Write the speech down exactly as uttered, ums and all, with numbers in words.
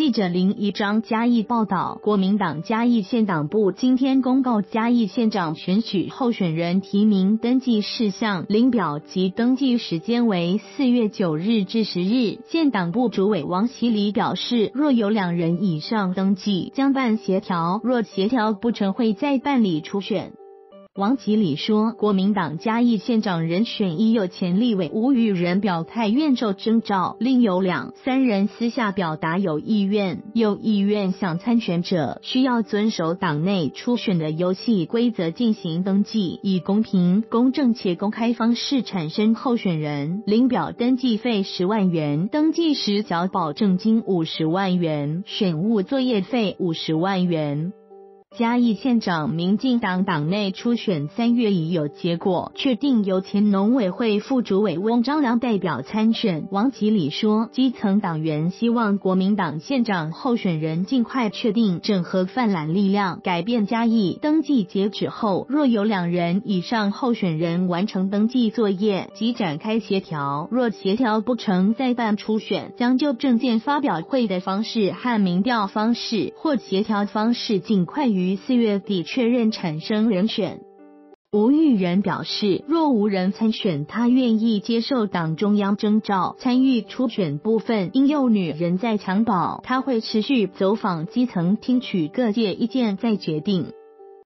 记者林宜章嘉义报道，国民党嘉义县党部今天公告嘉义县长选举候选人提名登记事项，领表及登记时间为四月九日至十日。县党部主委王习礼表示，若有两人以上登记，将办协调，若协调不成，会再办理初选。王习礼说，国民党嘉义县长人选已有前立委吴育仁表态愿受征召，另有两三人私下表达有意愿，有意愿想参选者需要遵守党内初选的游戏规则进行登记，以公平、公正且公开方式产生候选人。领表登记费十万元，登记时缴保证金五十万元，选务作业费五十万元。嘉义县长民进党党内初选三月已有结果，确定由前农委会副主委翁章良代表参选。王习礼说，基层党员希望国民党县长候选人尽快确定，整合泛蓝力量，改变嘉义登记截止后，若有两人以上候选人完成登记作业，即展开协调，若协调不成，再办初选，将就政见发表会的方式和民调方式或协调方式尽快于于四月底确认产生人选。吴育仁表示，若无人参选，他愿意接受党中央征召参与初选部分，因幼女仍在襁褓，他会持续走访基层，听取各界意见再决定。